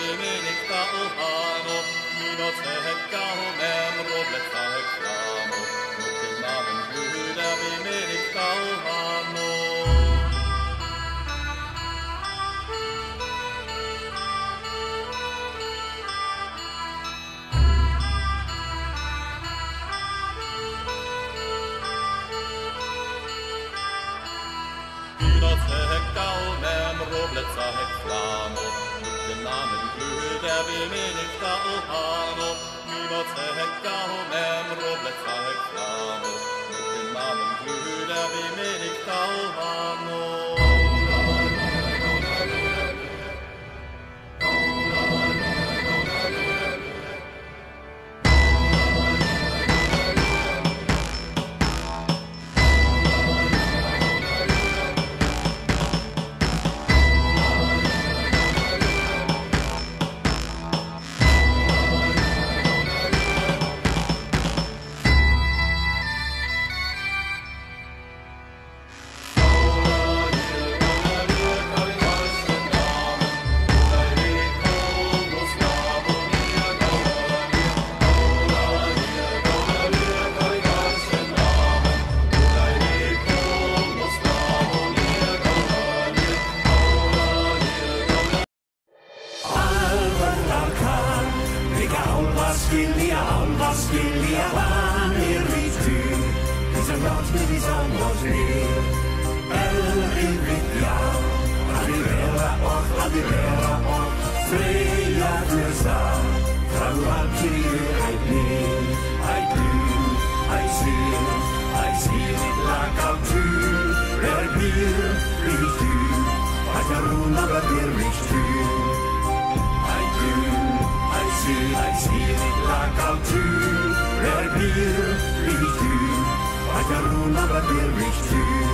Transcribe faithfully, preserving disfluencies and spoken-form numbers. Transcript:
vimenicta ohano, mino tsehekka homem robletta heklamo, nukken namen hyydä vimenicta ohano. Kaunem robletsa heklamo, nukken namen hyydä vimenicta ohano, mino tsehekka homem robletsa heklamo, nukken namen hyydä vimenicta ohano. Skilja, alla skilja, vaan eristyy. Isän lapsi sanoo niin. Elrivit ja Adivera och Adivera och Freja Dürsa. Fraguan kiri, I blir, I do, I see, I see it like I'll do. Der blir, ich du, I can never be rich too. I do, I see, I see it like I'll do. Der blir, ich du, I can never be rich too.